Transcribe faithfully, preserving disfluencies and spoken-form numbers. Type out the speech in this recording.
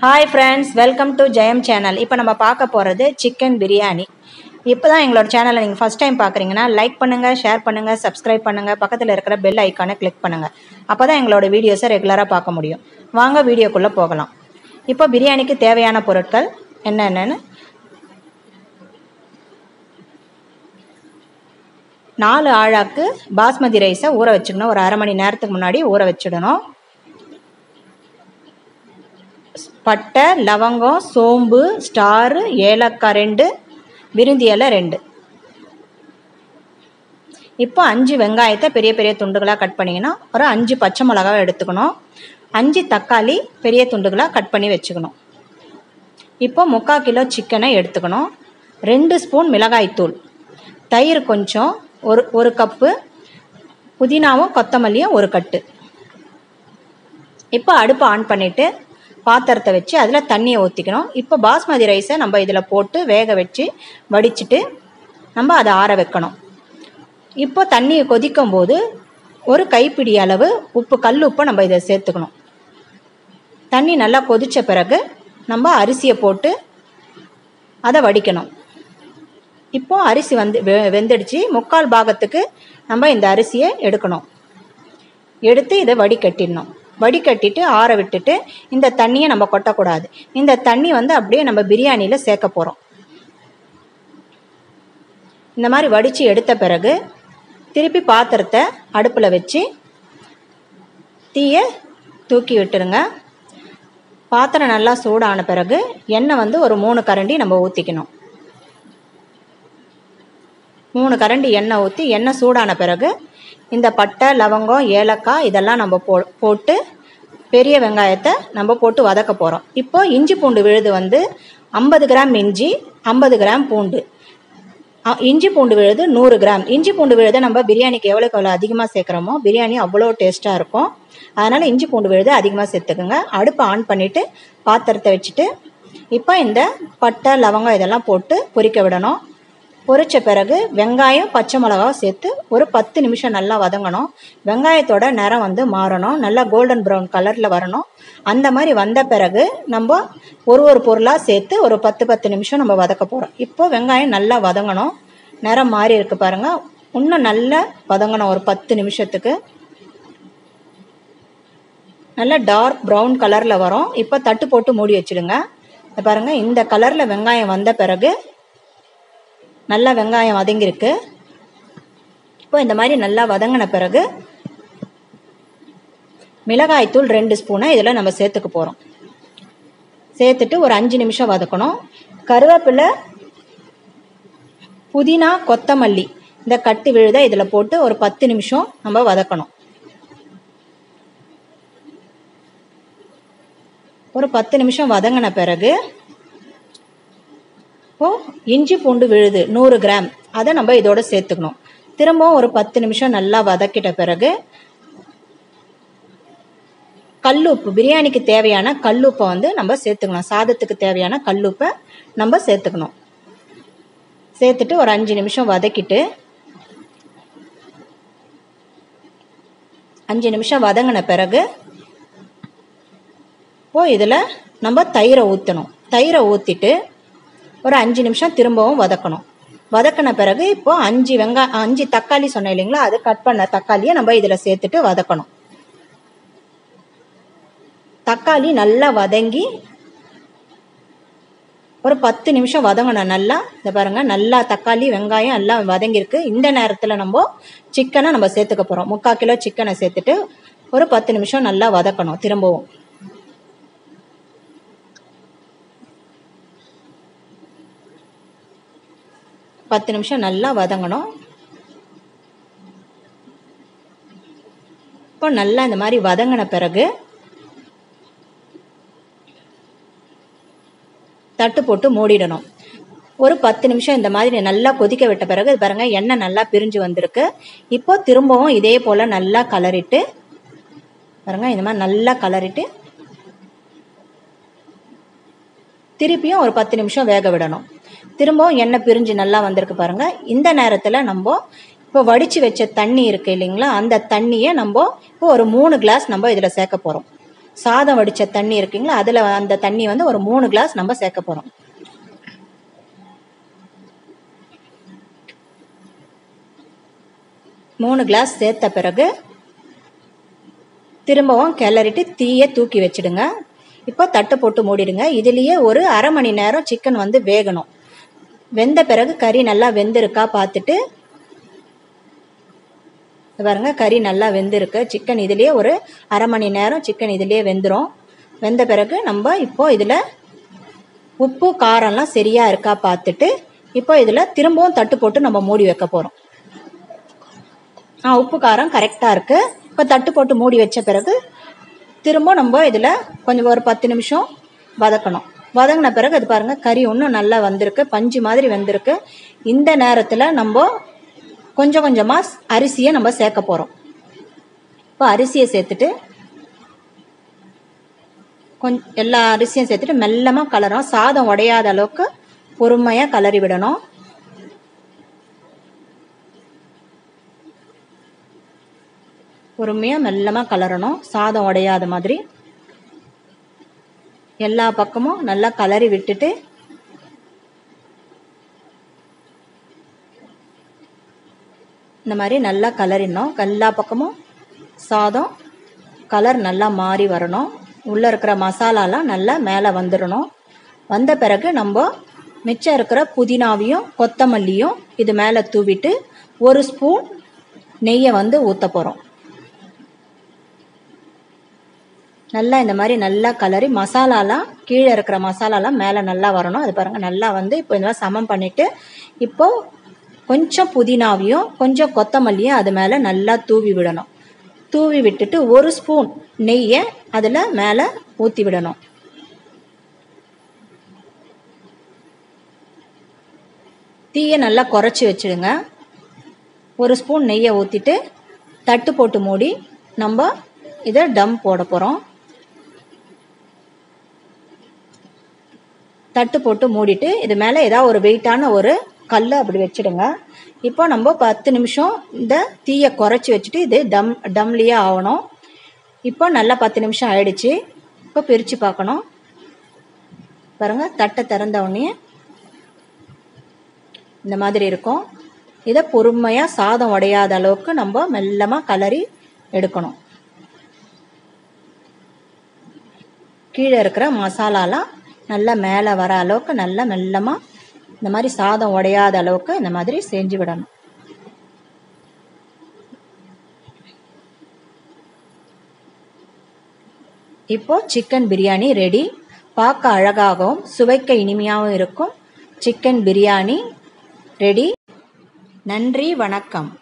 Hi friends, welcome to Jayam channel. இப்போ நம்ம பார்க்க போறது chicken biryani. இப்போதான் எங்களோட சேனலை நீங்க first time பார்க்கறீங்கன்னா லைக் பண்ணுங்க, ஷேர் பண்ணுங்க, subscribe பண்ணுங்க, பக்கத்துல இருக்கிற bell icon-ஐ click பண்ணுங்க. அப்பதான் எங்களோட வீடியோஸை ரெகுலரா பார்க்க முடியும். வாங்க வீடியோக்குள்ள போகலாம். இப்போ பிரியாணிக்கு தேவையான பொருட்கள் என்னென்னன்னு நாலு ஆழாக்கு பாஸ்மதி ரைஸை ஊற வச்சுக்கணும். ஒரு அரை மணி நேரத்துக்கு முன்னாடி ஊற வச்சிடணும். பட்டை, லவங்கம், சோம்பு, ஸ்டார், ஏலக்காய் ரெண்டு, விருந்தி இலை ரெண்டு. இப்போ அஞ்சு வெங்காயத்தை பெரிய பெரிய துண்டுகளாக கட் பண்ணிங்கன்னா ஒரு அஞ்சு பச்சை மிளகாவை எடுத்துக்கணும். அஞ்சு தக்காளி பெரிய துண்டுகளாக கட் பண்ணி வச்சுக்கணும். இப்போ முக்கால் கிலோ சிக்கனை எடுத்துக்கணும். ரெண்டு ஸ்பூன் மிளகாய்த்தூள், தயிர் கொஞ்சம், ஒரு ஒரு கப்பு, புதினாவும் கொத்தமல்லியும் ஒரு கட்டு. இப்போ அடுப்பை ஆன் பண்ணிவிட்டு பாத்திரத்தை வச்சு அதில் தண்ணியை ஊற்றிக்கணும். இப்போ பாஸ்மதி ரைஸை நம்ம இதில் போட்டு வேக வச்சு வடிச்சிட்டு நம்ம அதை ஆற வைக்கணும். இப்போ தண்ணியை கொதிக்கும் போது ஒரு கைப்பிடி அளவு உப்பு, கல் உப்பை நம்ம இதை சேர்த்துக்கணும். தண்ணி நல்லா கொதித்த பிறகு நம்ம அரிசியை போட்டு அதை வடிக்கணும். இப்போ அரிசி வந்து வெ வெந்துடுச்சு முக்கால் பாகத்துக்கு நம்ம இந்த அரிசியை எடுக்கணும். எடுத்து இதை வடிகட்டிடணும். வடிகட்டிட்டு ஆற விட்டுட்டு இந்த தண்ணியை நம்ம கொட்டக்கூடாது. இந்த தண்ணி வந்து அப்படியே நம்ம பிரியாணியில் சேர்க்க போகிறோம். இந்த மாதிரி வடித்து எடுத்த பிறகு திருப்பி பாத்திரத்தை அடுப்பில் வச்சு தீயை தூக்கி விட்டுருங்க. பாத்திரம் நல்லா சூடான பிறகு எண்ணெய் வந்து ஒரு மூணு கரண்டி நம்ம ஊற்றிக்கணும். மூணு கரண்டி எண்ணெய் ஊற்றி எண்ணெய் சூடான பிறகு இந்த பட்டை, லவங்கம், ஏலக்காய் இதெல்லாம் நம்ம போ போட்டு பெரிய வெங்காயத்தை நம்ம போட்டு வதக்க போகிறோம். இப்போ இஞ்சி பூண்டு விழுது வந்து ஐம்பது கிராம் இஞ்சி, ஐம்பது கிராம் பூண்டு. இஞ்சி பூண்டு விழுது நூறு கிராம். இஞ்சி பூண்டு விழுதை நம்ம பிரியாணிக்கு எவ்வளோக்கு எவ்வளோ அதிகமாக சேர்க்குறோமோ பிரியாணி அவ்வளோ டேஸ்ட்டாக இருக்கும். அதனால் இஞ்சி பூண்டு விழுது அதிகமாக சேர்த்துக்குங்க. அடுப்பை ஆன் பண்ணிவிட்டு பாத்திரத்தை வச்சுட்டு இப்போ இந்த பட்டை, லவங்கம் இதெல்லாம் போட்டு பொரிக்க விடணும். பொரிச்ச பிறகு வெங்காயம், பச்சை மிளகாவை சேர்த்து ஒரு பத்து நிமிஷம் நல்லா வதங்கணும். வெங்காயத்தோட நிறம் வந்து மாறணும், நல்லா கோல்டன் ப்ரௌன் கலரில் வரணும். அந்த மாதிரி வந்த பிறகு நம்ம ஒரு ஒரு பொருளாக சேர்த்து ஒரு பத்து பத்து நிமிஷம் நம்ம வதக்க போகிறோம். இப்போ வெங்காயம் நல்லா வதங்கணும். நிறம் மாறி இருக்கு பாருங்கள். இன்னும் நல்லா வதங்கணும் ஒரு பத்து நிமிஷத்துக்கு. நல்லா டார்க் ப்ரௌன் கலரில் வரும். இப்போ தட்டு போட்டு மூடி வச்சுடுங்க. பாருங்கள், இந்த கலரில் வெங்காயம் வந்த பிறகு நல்லா வெங்காயம் வதங்கியிருக்கு. இப்போ இந்த மாதிரி நல்லா வதங்கின பிறகு மிளகாய்த்தூள் ரெண்டு ஸ்பூனை இதில் நம்ம சேர்த்துக்க போகிறோம். சேர்த்துட்டு ஒரு அஞ்சு நிமிஷம் வதக்கணும். கருவேப்பிலை, புதினா, கொத்தமல்லி இந்த கட்டு விழுத இதில் போட்டு ஒரு பத்து நிமிஷம் நம்ம வதக்கணும். ஒரு பத்து நிமிஷம் வதங்கின பிறகு இப்போது இஞ்சி பூண்டு விழுது நூறு கிராம் அதை நம்ம இதோட சேர்த்துக்கணும். திரும்பவும் ஒரு பத்து நிமிஷம் நல்லா வதக்கிட்ட பிறகு கல்லுப்பு, பிரியாணிக்கு தேவையான கல்லுப்பை வந்து நம்ம சேர்த்துக்கணும். சாதத்துக்கு தேவையான கல்லுப்பை நம்ம சேர்த்துக்கணும். சேர்த்துட்டு ஒரு அஞ்சு நிமிஷம் வதக்கிட்டு அஞ்சு நிமிஷம் வதங்கின பிறகு இப்போ இதில் நம்ம தயிரை ஊற்றணும். தயிரை ஊற்றிட்டு ஒரு அஞ்சு நிமிஷம் திரும்பவும் வதக்கணும். வதக்கின பிறகு இப்போ அஞ்சு வெங்காயம் அஞ்சு தக்காளி சொன்னேன் இல்லைங்களா, அது கட் பண்ண தக்காளியை நம்ம இதில் சேர்த்துட்டு வதக்கணும். தக்காளி நல்லா வதங்கி ஒரு பத்து நிமிஷம் வதங்கணும். நல்லா இந்த பாருங்க, நல்லா தக்காளி வெங்காயம் எல்லாம் வதங்கியிருக்கு. இந்த நேரத்தில் நம்ம சிக்கனை நம்ம சேர்த்துக்க போகிறோம். முக்கால் கிலோ சிக்கனை சேர்த்துட்டு ஒரு பத்து நிமிஷம் நல்லா வதக்கணும். திரும்பவும் பத்து நிமிஷம் நல்லா வதங்கணும். இப்போ நல்லா இந்த மாதிரி வதங்கின பிறகு தட்டு போட்டு மூடிடணும். ஒரு பத்து நிமிஷம் இந்த மாதிரி நல்லா கொதிக்க விட்ட பிறகு பாருங்க எண்ணெய் நல்லா பிரிஞ்சு வந்திருக்கு. இப்போ திரும்பவும் இதே போல நல்லா கலரிட்டு பாருங்க, இந்த மாதிரி நல்லா கலரிட்டு திருப்பியும் ஒரு பத்து நிமிஷம் வேக விடணும். திரும்பவும் எண்ணெய் பிரிஞ்சு நல்லா வந்திருக்கு பாருங்க. இந்த நேரத்தில் நம்ம இப்போ வடித்து வச்ச தண்ணி இருக்கு இல்லைங்களா, அந்த தண்ணியை நம்ம இப்போ ஒரு மூணு கிளாஸ் நம்ம இதில் சேர்க்க போகிறோம். சாதம் வடித்த தண்ணி இருக்குங்களா, அதில் அந்த தண்ணி வந்து ஒரு மூணு கிளாஸ் நம்ம சேர்க்க போகிறோம். மூணு கிளாஸ் சேர்த்த பிறகு திரும்பவும் கிளறிட்டு தீயை தூக்கி வச்சிடுங்க. இப்போ தட்டு போட்டு மூடிடுங்க. இதுலேயே ஒரு அரை மணி நேரம் சிக்கன் வந்து வேகணும். வெந்த பிறகு கறி நல்லா வெந்திருக்கா பார்த்துட்டு பாருங்க, கறி நல்லா வெந்திருக்கு. சிக்கன் இதுலேயே ஒரு அரை மணி நேரம் சிக்கன் இதுலேயே வெந்துடும். வெந்த பிறகு நம்ம இப்போ இதில் உப்பு காரம்லாம் சரியாக இருக்கா பார்த்துட்டு இப்போ இதில் திரும்பவும் தட்டு போட்டு நம்ம மூடி வைக்க போகிறோம். ஆ உப்பு காரம் கரெக்டாக இருக்குது. இப்போ தட்டு போட்டு மூடி வச்ச பிறகு திரும்ப நம்ம இதில் கொஞ்சம் ஒரு பத்து நிமிஷம் வதக்கணும். வதங்கின பிறகு அது பாருங்கள், கறி இன்னும் நல்லா வந்திருக்கு, பஞ்சு மாதிரி வெந்திருக்கு. இந்த நேரத்தில் நம்ம கொஞ்சம் கொஞ்சமாக அரிசியை நம்ம சேர்க்க போகிறோம். இப்போ அரிசியை சேர்த்துட்டு கொஞ்சம் எல்லா அரிசியும் சேர்த்துட்டு மெல்லமாக கலரும். சாதம் உடையாத அளவுக்கு பொறுமையாக கலரி விடணும். பொறுமையாக மெல்லமாக கலரணும், சாதம் உடையாத மாதிரி. எல்லா பக்கமும் நல்லா கலரி விட்டுட்டு இந்த மாதிரி நல்லா கலரிடணும். எல்லா பக்கமும் சாதம் கலர் நல்லா மாறி வரணும். உள்ளே இருக்கிற மசாலாலாம் நல்லா மேலே வந்துடணும். வந்த பிறகு நம்ம மிச்சம் இருக்கிற புதினாவையும் கொத்தமல்லியும் இது மேலே தூவிட்டு ஒரு ஸ்பூன் நெய்யை வந்து ஊற்ற போகிறோம். நல்லா இந்த மாதிரி நல்லா கலரி மசாலாலாம் கீழே இருக்கிற மசாலாலாம் மேலே நல்லா வரணும். அது பாருங்கள், நல்லா வந்து இப்போ இந்த மாதிரி சமம் பண்ணிவிட்டு இப்போது கொஞ்சம் புதினாவையும் கொஞ்சம் கொத்தமல்லியும் அது மேலே நல்லா தூவி விடணும். தூவி விட்டுட்டு ஒரு ஸ்பூன் நெய்யை அதில் மேலே ஊற்றி விடணும். தீயை நல்லா குறைச்சி வச்சுடுங்க. ஒரு ஸ்பூன் நெய்யை ஊற்றிட்டு தட்டு போட்டு மூடி நம்ம இதை டம் போட போகிறோம். தட்டு போட்டு மூடிட்டு இது மேலே ஏதாவது ஒரு வெயிட்டான ஒரு கல் அப்படி வச்சுடுங்க. இப்போ நம்ம பத்து நிமிஷம் இந்த தீயை குறைச்சி வச்சுட்டு இது டம் டம்லியே ஆகணும். இப்போ நல்லா பத்து நிமிஷம் ஆயிடுச்சு. இப்போ பிரித்து பார்க்கணும். பாருங்கள், தட்டை திறந்த உடனே இந்த மாதிரி இருக்கும். இதை பொறுமையாக சாதம் உடையாத அளவுக்கு நம்ம மெல்லமாக கலரி எடுக்கணும். கீழே இருக்கிற மசாலாலாம் நல்லா மேலே வர அளவுக்கு நல்லா மெல்லமாக இந்த மாதிரி சாதம் உடையாத அளவுக்கு இந்த மாதிரி செஞ்சு விடணும். இப்போ சிக்கன் பிரியாணி ரெடி. பார்க்க அழகாகவும் சுவைக்க இனிமையாகவும் இருக்கும் சிக்கன் பிரியாணி ரெடி. நன்றி, வணக்கம்.